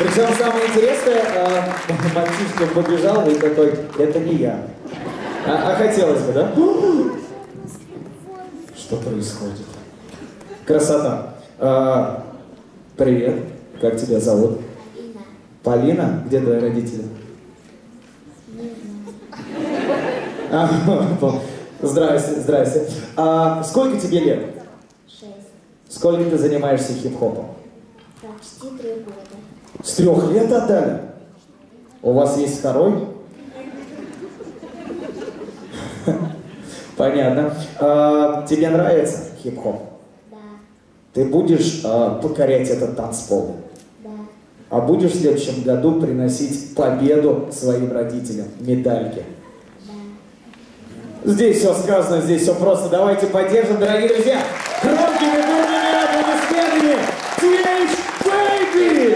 Причем самое интересное, мальчишка побежал и такой, это не я. А хотелось бы, да? Что происходит? Красота. Привет. Как тебя зовут? Полина. Полина? Где твои родители? Не знаю. Здрасте, здрасте. Сколько тебе лет? 6. Сколько ты занимаешься хип-хопом? Почти 3 года. С 3 лет отдали? У вас есть второй? Понятно. Тебе нравится хип-хоп? Да. Ты будешь покорять этот танцпол? Да. А будешь в следующем году приносить победу своим родителям, медальки? Да. Здесь все сказано, здесь все просто. Давайте поддержим, дорогие друзья, громкими бурными аплодисментами TH Baby!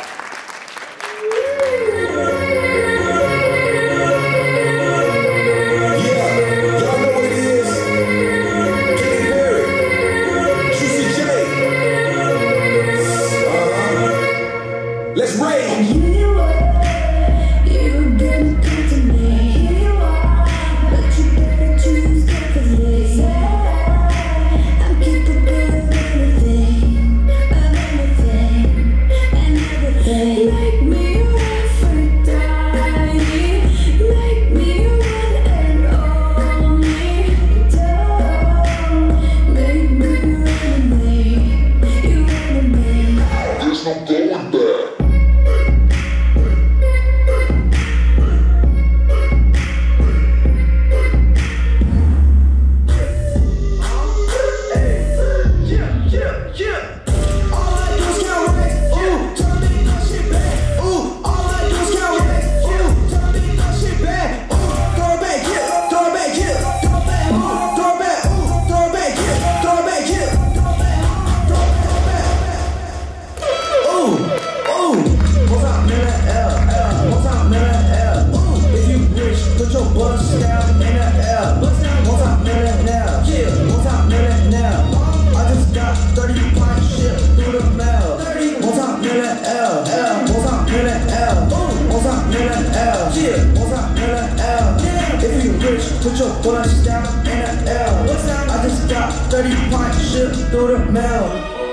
Put your bust down in the L. I just got 30 pints shipped through the mail.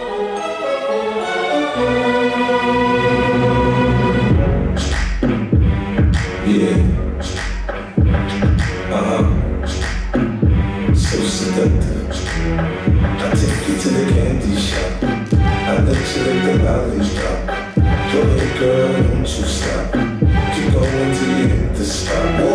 Yeah. So seductive. I take you to the candy shop. I let you lick the lollipop. Go ahead, girl, don't you stop. Keep going till you hit the spot.